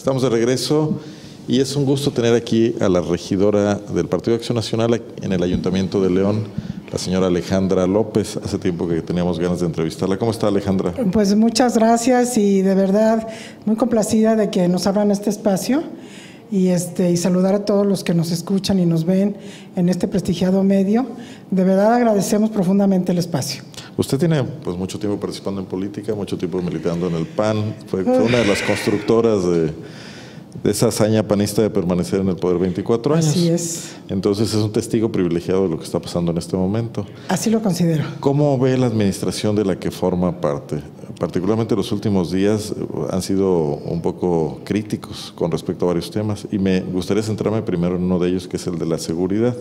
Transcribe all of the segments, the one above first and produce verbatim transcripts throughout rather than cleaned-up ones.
Estamos de regreso y es un gusto tener aquí a la regidora del Partido de Acción Nacional en el Ayuntamiento de León, la señora Alejandra López. Hace tiempo que teníamos ganas de entrevistarla. ¿Cómo está, Alejandra? Pues muchas gracias y de verdad muy complacida de que nos abran este espacio y, este, y saludar a todos los que nos escuchan y nos ven en este prestigiado medio. De verdad agradecemos profundamente el espacio. Usted tiene pues mucho tiempo participando en política, mucho tiempo militando en el P A N, fue, fue una de las constructoras de, de esa hazaña panista de permanecer en el poder veinticuatro años. Así es. Entonces es un testigo privilegiado de lo que está pasando en este momento. Así lo considero. ¿Cómo ve la administración de la que forma parte? Particularmente los últimos días han sido un poco críticos con respecto a varios temas y me gustaría centrarme primero en uno de ellos, que es el de la seguridad.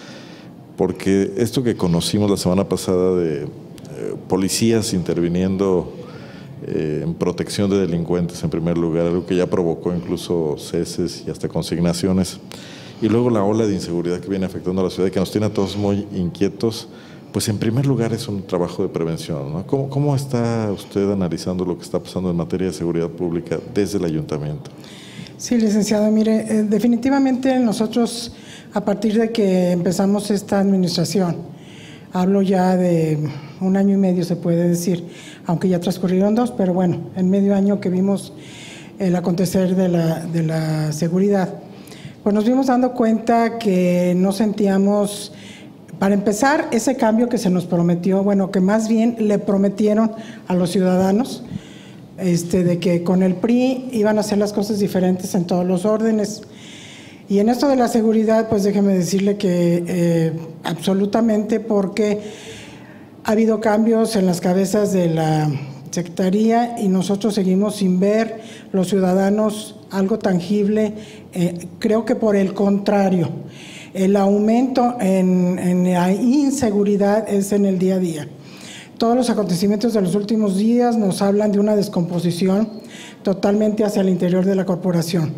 Porque esto que conocimos la semana pasada de eh, policías interviniendo eh, en protección de delincuentes en primer lugar, algo que ya provocó incluso ceses y hasta consignaciones, y luego la ola de inseguridad que viene afectando a la ciudad y que nos tiene a todos muy inquietos, pues en primer lugar es un trabajo de prevención, ¿no? ¿Cómo, cómo está usted analizando lo que está pasando en materia de seguridad pública desde el ayuntamiento? Sí, licenciado, mire, eh, definitivamente nosotros, a partir de que empezamos esta administración, hablo ya de un año y medio se puede decir, aunque ya transcurrieron dos, pero bueno, en medio año que vimos el acontecer de la, de la seguridad, pues nos vimos dando cuenta que no sentíamos, para empezar, ese cambio que se nos prometió, bueno, que más bien le prometieron a los ciudadanos, Este, de que con el P R I iban a hacer las cosas diferentes en todos los órdenes. Y en esto de la seguridad, pues déjeme decirle que eh, absolutamente, porque ha habido cambios en las cabezas de la Secretaría y nosotros seguimos sin ver los ciudadanos algo tangible. Eh, creo que por el contrario, el aumento en, en la inseguridad es en el día a día. Todos los acontecimientos de los últimos días nos hablan de una descomposición totalmente hacia el interior de la corporación.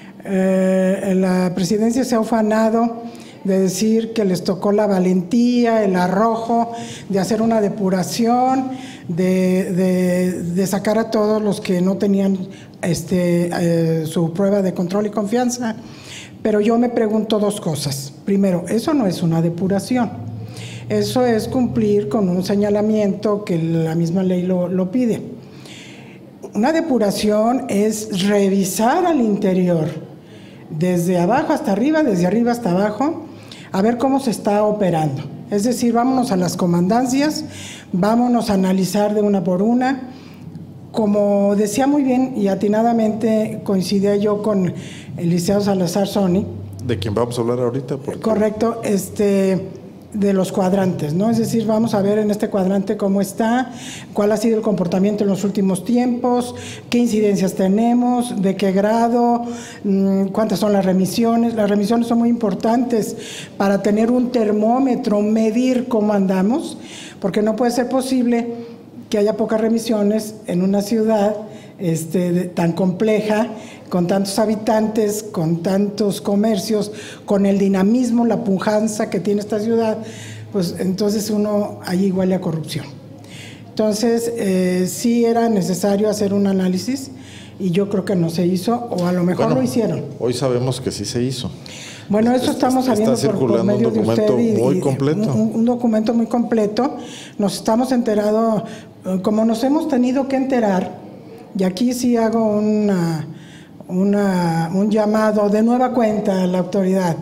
Eh, la presidencia se ha ufanado de decir que les tocó la valentía, el arrojo, de hacer una depuración, de, de, de sacar a todos los que no tenían este, eh, su prueba de control y confianza. Pero yo me pregunto dos cosas. Primero, eso no es una depuración. Eso es cumplir con un señalamiento que la misma ley lo, lo pide. Una depuración es revisar al interior, desde abajo hasta arriba, desde arriba hasta abajo, a ver cómo se está operando. Es decir, vámonos a las comandancias, vámonos a analizar de una por una. Como decía muy bien y atinadamente coincidía yo con el licenciado Salazar Sony. ¿De quién vamos a hablar ahorita? Porque... Correcto, este... de los cuadrantes, ¿no? Es decir, vamos a ver en este cuadrante cómo está, cuál ha sido el comportamiento en los últimos tiempos, qué incidencias tenemos, de qué grado, cuántas son las remisiones. Las remisiones son muy importantes para tener un termómetro, medir cómo andamos, porque no puede ser posible que haya pocas remisiones en una ciudad este, de, tan compleja, con tantos habitantes, con tantos comercios, con el dinamismo, la pujanza que tiene esta ciudad, pues entonces uno ahí huele a corrupción. Entonces, eh, sí era necesario hacer un análisis y yo creo que no se hizo, o a lo mejor bueno, lo hicieron. Hoy sabemos que sí se hizo. Bueno, eso estamos sabiendo por, por medio de usted. Y, muy completo. Un, un documento muy completo. Nos estamos enterando, como nos hemos tenido que enterar, y aquí sí hago una... Una, un llamado de nueva cuenta a la autoridad,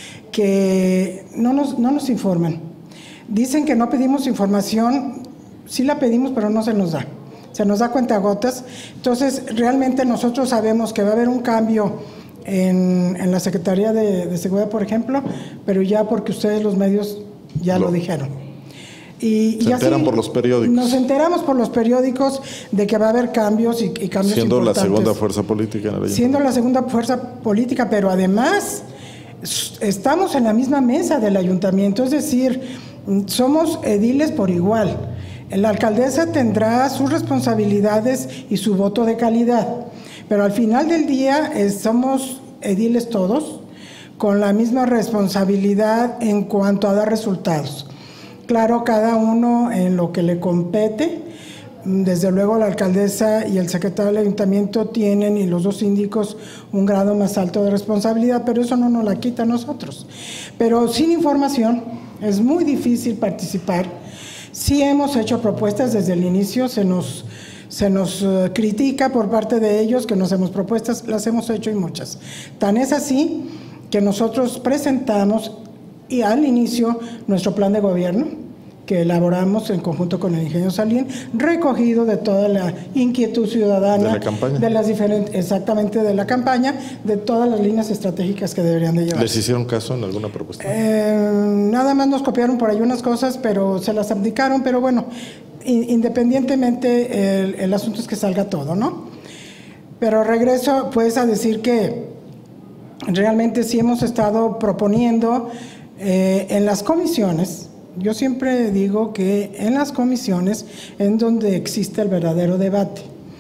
que no nos, no nos informan. Dicen que no pedimos información, sí la pedimos, pero no se nos da. Se nos da cuentagotas. Entonces, realmente nosotros sabemos que va a haber un cambio en, en la Secretaría de, de Seguridad, por ejemplo, pero ya porque ustedes los medios ya lo, lo dijeron. Y, se y enteran así por los periódicos. Nos enteramos por los periódicos de que va a haber cambios y, y cambios Siendo importantes. la segunda fuerza política en el Siendo la segunda fuerza política, pero además estamos en la misma mesa del ayuntamiento, es decir, somos ediles por igual. La alcaldesa tendrá sus responsabilidades y su voto de calidad, pero al final del día eh, somos ediles todos con la misma responsabilidad en cuanto a dar resultados. Claro, cada uno en lo que le compete. Desde luego la alcaldesa y el secretario del ayuntamiento tienen, y los dos síndicos, un grado más alto de responsabilidad, pero eso no nos la quita a nosotros. Pero sin información es muy difícil participar. Sí hemos hecho propuestas desde el inicio, se nos, se nos uh, critica por parte de ellos que no hacemos propuestas, las hemos hecho y muchas. Tan es así que nosotros presentamos y al inicio nuestro plan de gobierno, que elaboramos en conjunto con el ingeniero Salín, recogido de toda la inquietud ciudadana, de la campaña, de las diferentes, exactamente de la campaña, de todas las líneas estratégicas que deberían de llevar. ¿Les hicieron caso en alguna propuesta? Eh, nada más nos copiaron por ahí unas cosas, pero se las abdicaron, pero bueno, independientemente el, el asunto es que salga todo, ¿no? Pero regreso pues a decir que realmente sí hemos estado proponiendo eh, en las comisiones. Yo siempre digo que en las comisiones es donde existe el verdadero debate.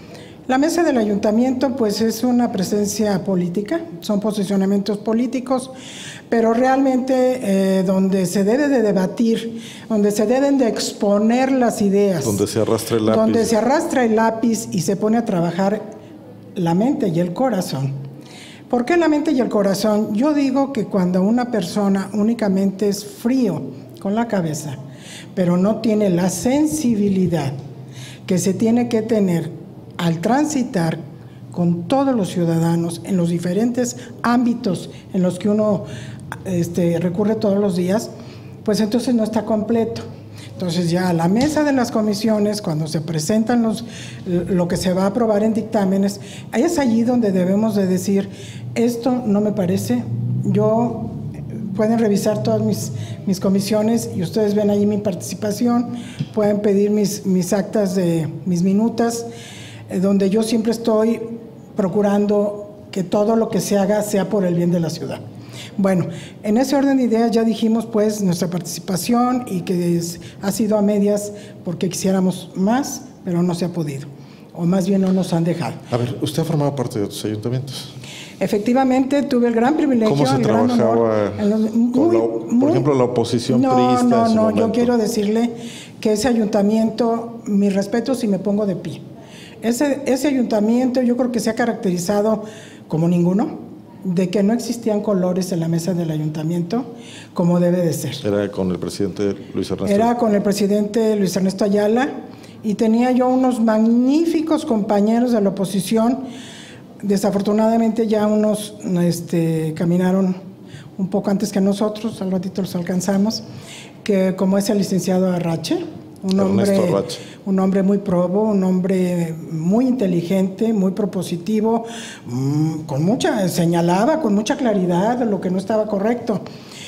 La mesa del ayuntamiento pues es una presencia política, son posicionamientos políticos, pero realmente eh, donde se debe de debatir, donde se deben de exponer las ideas. Donde se arrastra el lápiz. Donde se arrastra el lápiz y se pone a trabajar la mente y el corazón. ¿Por qué la mente y el corazón? Yo digo que cuando una persona únicamente es frío con la cabeza, pero no tiene la sensibilidad que se tiene que tener al transitar con todos los ciudadanos en los diferentes ámbitos en los que uno este, recurre todos los días, pues entonces no está completo. Entonces ya a la mesa de las comisiones, cuando se presentan los, lo que se va a aprobar en dictámenes, es allí donde debemos de decir, esto no me parece, yo... Pueden revisar todas mis, mis comisiones y ustedes ven ahí mi participación, pueden pedir mis, mis actas de mis minutas, eh, donde yo siempre estoy procurando que todo lo que se haga sea por el bien de la ciudad. Bueno, en ese orden de ideas ya dijimos pues nuestra participación y que es, ha sido a medias porque quisiéramos más, pero no se ha podido, o más bien no nos han dejado. A ver, usted ha formado parte de otros ayuntamientos. Efectivamente, tuve el gran privilegio, ¿Cómo se el gran trabajaba honor, los, con muy, la, por muy, ejemplo, la oposición no, priista? No, en su no, momento? yo quiero decirle que ese ayuntamiento, mis respetos y me pongo de pie. Ese, ese ayuntamiento yo creo que se ha caracterizado como ninguno, de que no existían colores en la mesa del ayuntamiento, como debe de ser. Era con el presidente Luis Ernesto. Era con el presidente Luis Ernesto Ayala, y tenía yo unos magníficos compañeros de la oposición. Desafortunadamente ya unos este, caminaron un poco antes que nosotros, al ratito los alcanzamos, que como es el licenciado Arrache, un hombre, Arrache. un hombre muy probo, un hombre muy inteligente, muy propositivo, mmm, con mucha, señalaba con mucha claridad lo que no estaba correcto.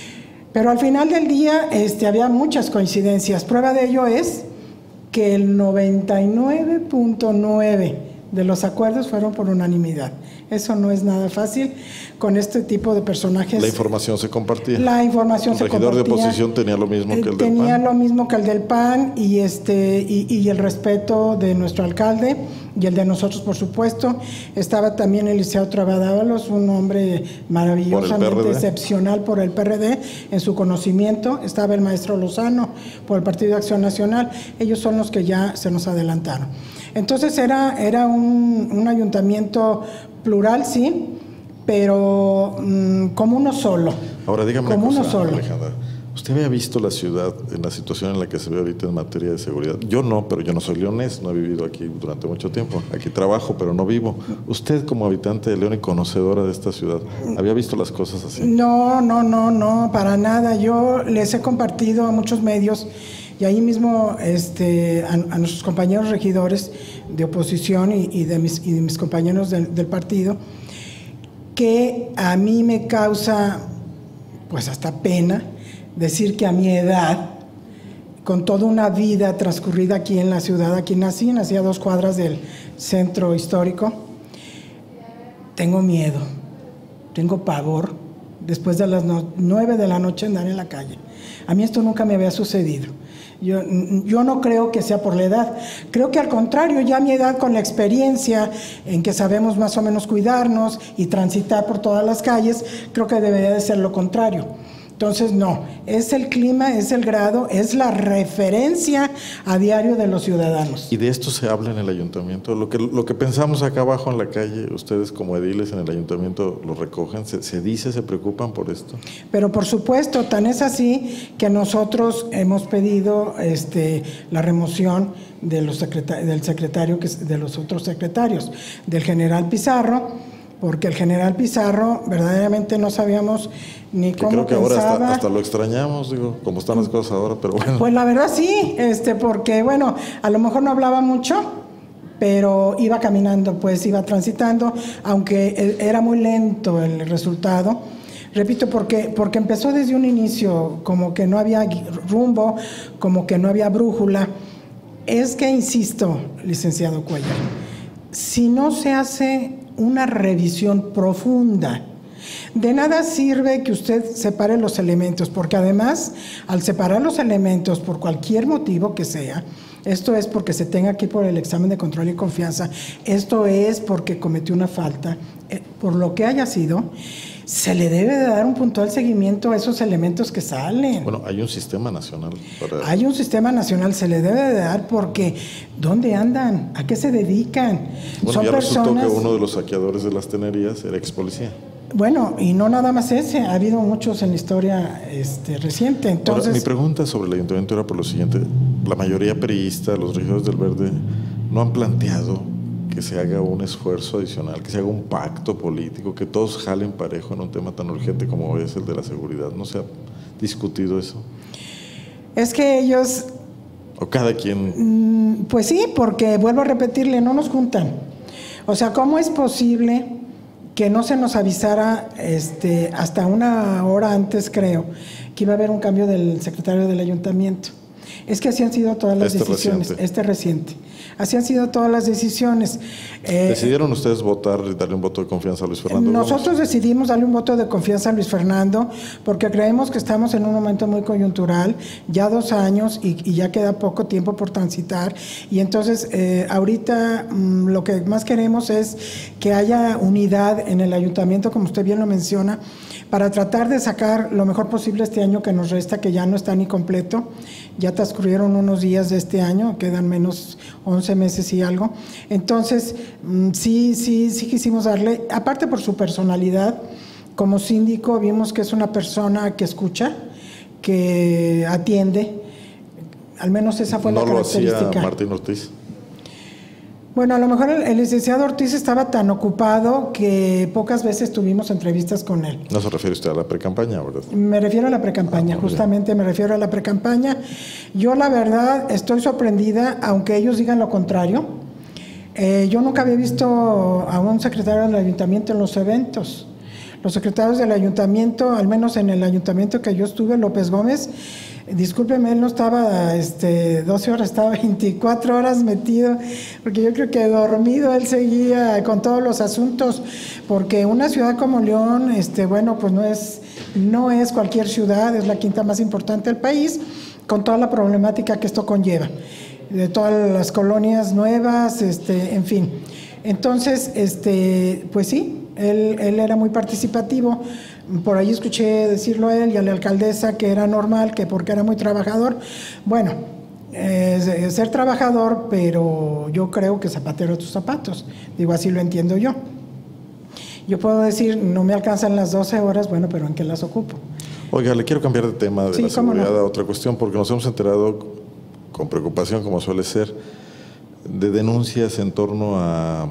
Pero al final del día este, había muchas coincidencias. Prueba de ello es que el noventa y nueve punto nueve de los acuerdos fueron por unanimidad. Eso no es nada fácil con este tipo de personajes. La información se compartía. La información se compartía. El regidor de oposición tenía lo mismo que el del P A N. Tenía lo mismo que el del P A N y, este, y, y el respeto de nuestro alcalde y el de nosotros, por supuesto. Estaba también el licenciado Trabadávalos, un hombre maravillosamente excepcional por el P R D en su conocimiento. Estaba el maestro Lozano por el Partido de Acción Nacional. Ellos son los que ya se nos adelantaron. Entonces era, era un, un ayuntamiento plural, sí, pero mmm, como uno solo. Ahora dígame como una cosa, uno solo. Alejandra. ¿Usted había visto la ciudad en la situación en la que se ve ahorita en materia de seguridad? Yo no, pero yo no soy leonés, no he vivido aquí durante mucho tiempo. Aquí trabajo, pero no vivo. Usted, como habitante de León y conocedora de esta ciudad, ¿había visto las cosas así? No, no, no, no, para nada. Yo les he compartido a muchos medios y ahí mismo este, a, a nuestros compañeros regidores de oposición y, y, de, mis, y de mis compañeros del, del partido, que a mí me causa pues hasta pena decir que a mi edad, con toda una vida transcurrida aquí en la ciudad, aquí nací, nací a dos cuadras del centro histórico, tengo miedo, tengo pavor, después de las no, nueve de la noche andar en la calle. A mí esto nunca me había sucedido. Yo, yo no creo que sea por la edad, creo que al contrario, ya a mi edad, con la experiencia en que sabemos más o menos cuidarnos y transitar por todas las calles, creo que debería de ser lo contrario. Entonces, no, es el clima, es el grado, es la referencia a diario de los ciudadanos. ¿Y de esto se habla en el ayuntamiento? Lo que, lo que pensamos acá abajo en la calle, ustedes como ediles en el ayuntamiento lo recogen, ¿se, se dice, se preocupan por esto? Pero por supuesto, tan es así que nosotros hemos pedido este, la remoción de los secretarios, del secretario, que, de los otros secretarios, del general Pizarro, porque el general Pizarro verdaderamente no sabíamos ni que cómo creo que pensaba. Ahora hasta, hasta lo extrañamos, digo, como están las cosas ahora, pero bueno. Pues la verdad sí, este, porque bueno, a lo mejor no hablaba mucho, pero iba caminando, pues iba transitando, aunque era muy lento el resultado. Repito, porque, porque empezó desde un inicio, como que no había rumbo, como que no había brújula. Es que, insisto, licenciado Cuellar, si no se hace una revisión profunda, de nada sirve que usted separe los elementos, porque además, al separar los elementos por cualquier motivo que sea, esto es porque se tenga que ir por el examen de control y confianza, esto es porque cometió una falta, eh, por lo que haya sido, se le debe de dar un puntual seguimiento a esos elementos que salen. Bueno, hay un sistema nacional para... Hay un sistema nacional, se le debe de dar porque ¿dónde andan? ¿A qué se dedican? Bueno, Son ya personas... resultó que uno de los saqueadores de las tenerías era ex policía. Bueno, y no nada más ese, ha habido muchos en la historia este, reciente. Entonces, ahora, mi pregunta sobre el ayuntamiento era por lo siguiente: la mayoría priista, los regidores del Verde, no han planteado que se haga un esfuerzo adicional, que se haga un pacto político, que todos jalen parejo en un tema tan urgente como es el de la seguridad. ¿No se ha discutido eso? Es que ellos... ¿O cada quien...? Pues sí, porque vuelvo a repetirle, no nos juntan. O sea, ¿cómo es posible que no se nos avisara este, hasta una hora antes, creo, que iba a haber un cambio del secretario del ayuntamiento? Es que así han sido todas las este decisiones, reciente. este reciente. Así han sido todas las decisiones. Eh, ¿Decidieron ustedes votar y darle un voto de confianza a Luis Fernando Gómez? Nosotros decidimos darle un voto de confianza a Luis Fernando porque creemos que estamos en un momento muy coyuntural, ya dos años y, y ya queda poco tiempo por transitar. Y entonces, eh, ahorita mmm, lo que más queremos es que haya unidad en el ayuntamiento, como usted bien lo menciona, para tratar de sacar lo mejor posible este año que nos resta, que ya no está ni completo. Ya transcurrieron unos días de este año, quedan menos once meses y algo. Entonces, sí, sí, sí quisimos darle, aparte por su personalidad, como síndico vimos que es una persona que escucha, que atiende, al menos esa fue la característica. ¿No lo hacía Martín Ortiz? Bueno, a lo mejor el, el licenciado Ortiz estaba tan ocupado que pocas veces tuvimos entrevistas con él. No se refiere usted a la precampaña, ¿verdad? Me refiero a la precampaña, ah, justamente me refiero a la precampaña. Yo la verdad estoy sorprendida, aunque ellos digan lo contrario. Eh, yo nunca había visto a un secretario del ayuntamiento en los eventos. Los secretarios del ayuntamiento, al menos en el ayuntamiento que yo estuve, López Gómez, discúlpeme, él no estaba este, doce horas, estaba veinticuatro horas metido, porque yo creo que dormido él seguía con todos los asuntos, porque una ciudad como León, este, bueno, pues no es, no es cualquier ciudad, es la quinta más importante del país, con toda la problemática que esto conlleva, de todas las colonias nuevas, este, en fin. Entonces, este, pues sí, él, él era muy participativo. Por ahí escuché decirlo a él y a la alcaldesa que era normal, que porque era muy trabajador. Bueno, eh, ser trabajador, pero yo creo que zapatero a tus zapatos. Digo, así lo entiendo yo. Yo puedo decir, no me alcanzan las doce horas, bueno, pero ¿en qué las ocupo? Oiga, le quiero cambiar de tema de sí, la seguridad no. a otra cuestión, porque nos hemos enterado con preocupación, como suele ser, de denuncias en torno a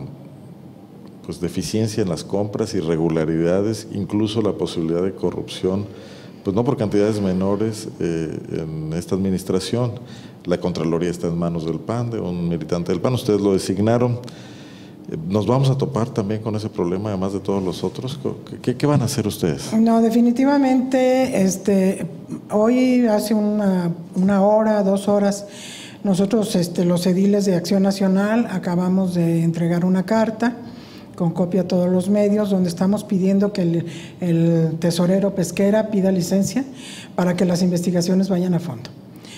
pues deficiencia en las compras, irregularidades, incluso la posibilidad de corrupción, pues no por cantidades menores eh, en esta administración. La Contraloría está en manos del P A N, de un militante del P A N, ustedes lo designaron. ¿Nos vamos a topar también con ese problema, además de todos los otros? ¿Qué, qué van a hacer ustedes? No, definitivamente, este, hoy hace una, una hora, dos horas, nosotros, este, los ediles de Acción Nacional, acabamos de entregar una carta con copia a todos los medios, donde estamos pidiendo que el, el tesorero Pesquera pida licencia para que las investigaciones vayan a fondo.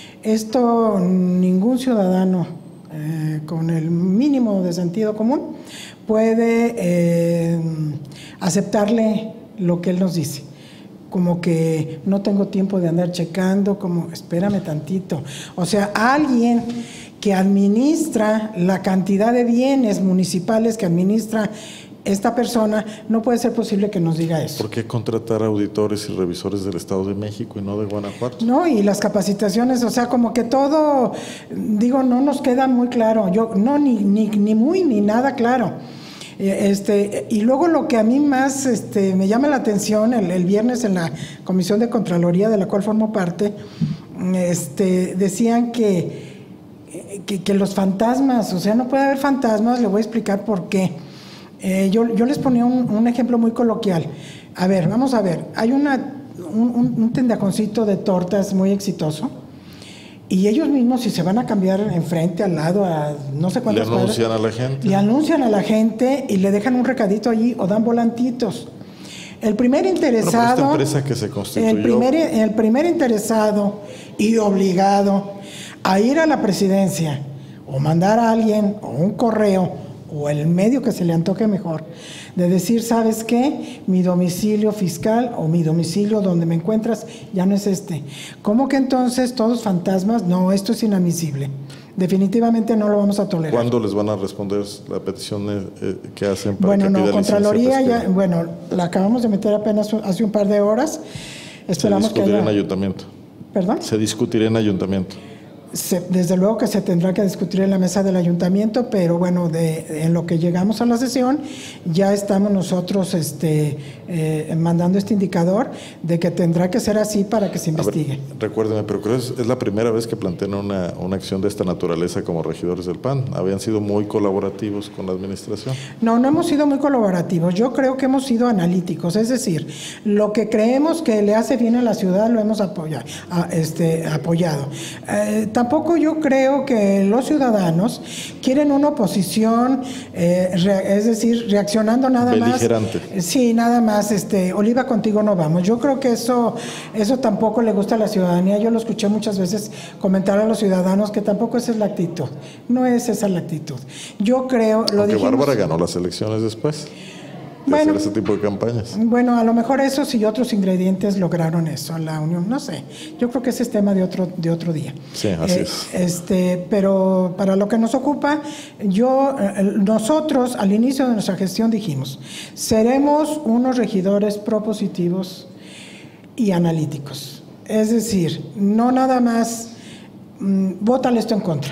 Esto ningún ciudadano eh, con el mínimo de sentido común puede eh, aceptarle lo que él nos dice. como que no tengo tiempo de andar checando, como espérame tantito. O sea, alguien que administra la cantidad de bienes municipales que administra esta persona, no puede ser posible que nos diga eso. ¿Por qué contratar auditores y revisores del Estado de México y no de Guanajuato? No, y las capacitaciones, o sea, como que todo, digo, no nos queda muy claro. Yo, no, ni, ni, ni muy ni nada claro. Este, y luego lo que a mí más este, me llama la atención, el, el viernes en la Comisión de Contraloría, de la cual formo parte, este, decían que, que, que los fantasmas, o sea, no puede haber fantasmas, le voy a explicar por qué. Eh, yo, yo les ponía un, un ejemplo muy coloquial. A ver, vamos a ver, hay una, un, un tendaconcito de tortas muy exitoso, y ellos mismos, si se van a cambiar enfrente, al lado, a no sé cuántas le anuncian cuadras, a la gente. Le anuncian a la gente y le dejan un recadito allí o dan volantitos. El primer interesado, bueno, esta empresa que se constituyó, el primer, el primer interesado y obligado a ir a la presidencia o mandar a alguien o un correo o el medio que se le antoje mejor, de decir, ¿sabes qué? Mi domicilio fiscal o mi domicilio donde me encuentras ya no es este. ¿Cómo que entonces todos fantasmas? No, esto es inadmisible. Definitivamente no lo vamos a tolerar. ¿Cuándo les van a responder la petición eh, que hacen para bueno, que no, pida Contraloría ya, bueno, la acabamos de meter apenas hace un par de horas. Esperamos se discutirá que haya... en ayuntamiento. ¿Perdón? Se discutirá en ayuntamiento. Se, desde luego que se tendrá que discutir en la mesa del ayuntamiento, pero bueno, de, en lo que llegamos a la sesión, ya estamos nosotros este, eh, mandando este indicador de que tendrá que ser así para que se investigue. Ver, recuérdeme, pero creo que es, es la primera vez que plantean una, una acción de esta naturaleza como regidores del P A N. Habían sido muy colaborativos con la administración. No, no hemos sido muy colaborativos. Yo creo que hemos sido analíticos, es decir, lo que creemos que le hace bien a la ciudad lo hemos apoyado. Este, apoyado. Eh, Tampoco yo creo que los ciudadanos quieren una oposición, eh, re, es decir, reaccionando nada beligerante. más. Sí, nada más, este, Oliva, contigo no vamos. Yo creo que eso, eso tampoco le gusta a la ciudadanía. Yo lo escuché muchas veces comentar a los ciudadanos que tampoco esa es la actitud. No es esa la actitud. Yo creo, lo Aunque dijimos, Bárbara ganó las elecciones después. Bueno, hacer ese tipo de campañas. Bueno, a lo mejor esos y otros ingredientes lograron eso, la unión, no sé. Yo creo que ese es tema de otro, de otro día. Sí, así eh, es. Este, pero para lo que nos ocupa, yo, nosotros al inicio de nuestra gestión dijimos, seremos unos regidores propositivos y analíticos. Es decir, no nada más, mmm, vótale esto en contra.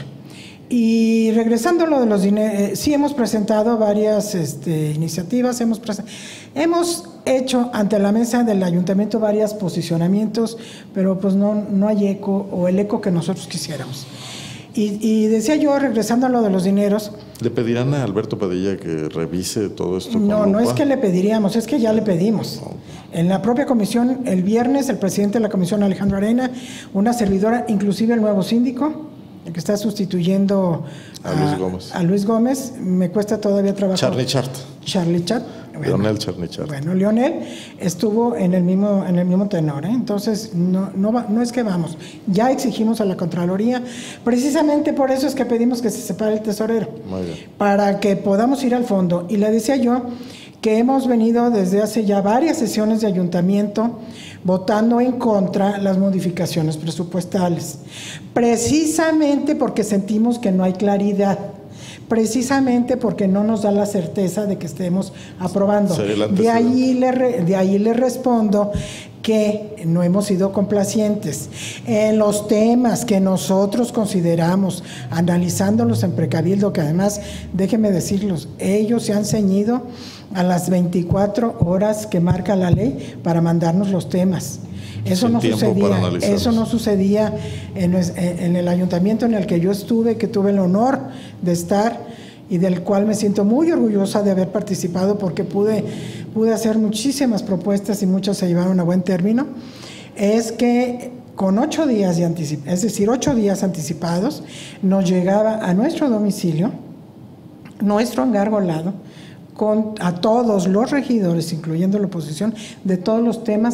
Y regresando a lo de los dineros, eh, sí hemos presentado varias este, iniciativas, hemos, hemos hecho ante la mesa del ayuntamiento varios posicionamientos, pero pues no, no hay eco o el eco que nosotros quisiéramos. Y, y decía yo, regresando a lo de los dineros... ¿Le pedirán a Alberto Padilla que revise todo esto? No, con no lupa? es que le pediríamos, es que ya le pedimos. No. En la propia comisión, el viernes, el presidente de la comisión, Alejandro Arena, una servidora, inclusive el nuevo síndico, el que está sustituyendo a, a, Luis Gómez. a Luis Gómez, me cuesta todavía trabajar. Charlie Chart. Charlie Chart. Bueno, Leonel Charlie Chart. Bueno, Leonel estuvo en el mismo, en el mismo tenor, ¿eh? Entonces, no, no, va, no es que vamos, ya exigimos a la Contraloría, precisamente por eso es que pedimos que se separe el tesorero, Muy bien. para que podamos ir al fondo. Y le decía yo que hemos venido desde hace ya varias sesiones de ayuntamiento votando en contra las modificaciones presupuestales, precisamente porque sentimos que no hay claridad, precisamente porque no nos da la certeza de que estemos aprobando. De ahí le, de ahí le respondo que no hemos sido complacientes en los temas que nosotros consideramos, analizándolos en precabildo, que además, déjenme decirlos, ellos se han ceñido a las veinticuatro horas que marca la ley para mandarnos los temas. Eso no sucedía, eso no sucedía en, en el ayuntamiento en el que yo estuve, que tuve el honor de estar y del cual me siento muy orgullosa de haber participado porque pude, pude hacer muchísimas propuestas y muchas se llevaron a buen término. Es que con ocho días de anticip- es decir, ocho días anticipados, nos llegaba a nuestro domicilio, nuestro engargolado, con a todos los regidores, incluyendo la oposición, de todos los temas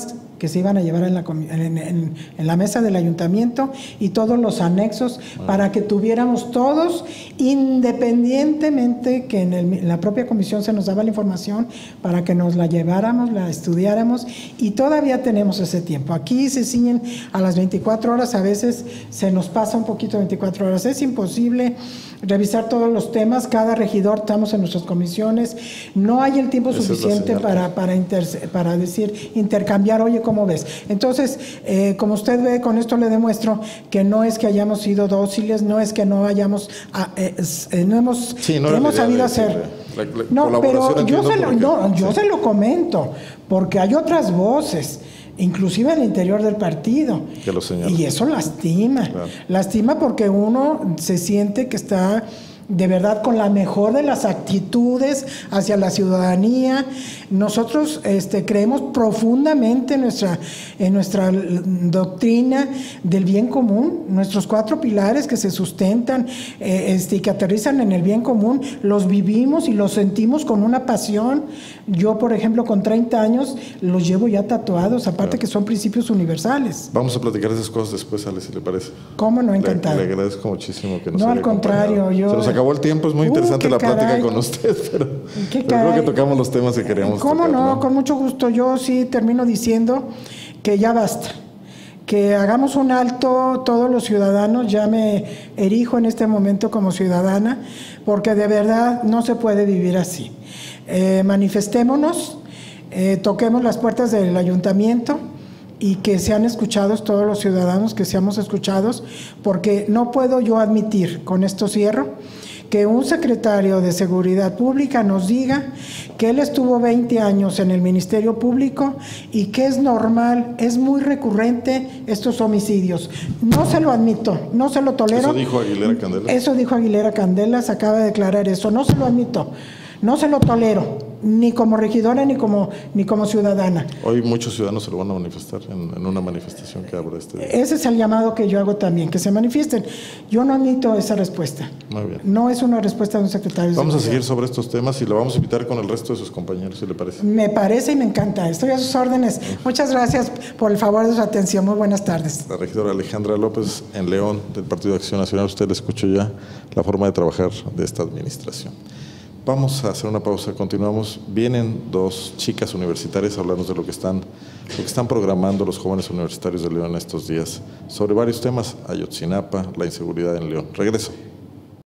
que se iban a llevar en la, en, en, en la mesa del ayuntamiento y todos los anexos ah. para que tuviéramos todos, independientemente que en, el, en la propia comisión se nos daba la información para que nos la lleváramos, la estudiáramos, y todavía tenemos ese tiempo. Aquí se ciñen a las veinticuatro horas, a veces se nos pasa un poquito veinticuatro horas, es imposible revisar todos los temas, cada regidor, estamos en nuestras comisiones, no hay el tiempo Esa suficiente para, para, inter, para decir, intercambiar, oye, ¿cómo ves? Entonces, eh, como usted ve, con esto le demuestro que no es que hayamos sido dóciles, no es que no hayamos, eh, eh, no hemos, sí, no hemos sabido hacer. La, la no, pero yo se, lo, no, yo sí. se lo comento, porque hay otras voces, inclusive al interior del partido, que lo y eso lastima, claro. lastima porque uno se siente que está de verdad con la mejor de las actitudes hacia la ciudadanía. Nosotros este, creemos profundamente en nuestra, en nuestra doctrina del bien común, nuestros cuatro pilares que se sustentan eh, este, y que aterrizan en el bien común, los vivimos y los sentimos con una pasión. Yo, por ejemplo, con treinta años los llevo ya tatuados, aparte claro. que son principios universales. Vamos a platicar esas cosas después, Ale, si le parece. ¿Cómo no? Encantado. Le, le agradezco muchísimo que nos No, al contrario, yo... Se nos acabó el tiempo, es muy interesante uh, la plática caray. con usted, pero, pero creo que tocamos los temas que queríamos ¿Cómo tocar, no? ¿no? Con mucho gusto. Yo sí termino diciendo que ya basta, que hagamos un alto todos los ciudadanos. Ya me erijo en este momento como ciudadana, porque de verdad no se puede vivir así. Eh, manifestémonos, eh, toquemos las puertas del ayuntamiento y que sean escuchados todos los ciudadanos, que seamos escuchados, porque no puedo yo admitir, con esto cierro, que un secretario de Seguridad Pública nos diga que él estuvo veinte años en el Ministerio Público y que es normal, es muy recurrente estos homicidios. No se lo admito, no se lo tolero. Eso dijo Aguilera Candela. Eso dijo Aguilera Candela, se acaba de declarar eso, no se lo admito, no se lo tolero, ni como regidora ni como, ni como ciudadana. Hoy muchos ciudadanos se lo van a manifestar en, en una manifestación que habrá este día. Ese es el llamado que yo hago también, que se manifiesten. Yo no admito esa respuesta. Muy bien. No es una respuesta de un secretario de Vamos a seguridad. seguir sobre estos temas y lo vamos a invitar con el resto de sus compañeros, si le parece. Me parece y me encanta. Estoy a sus órdenes. Muchas gracias por el favor de su atención. Muy buenas tardes. La regidora Alejandra López en León, del Partido de Acción Nacional. Usted le escuchó ya la forma de trabajar de esta administración. Vamos a hacer una pausa, continuamos. Vienen dos chicas universitarias a hablarnos de lo que están, lo que están programando los jóvenes universitarios de León estos días sobre varios temas, Ayotzinapa, la inseguridad en León. Regreso.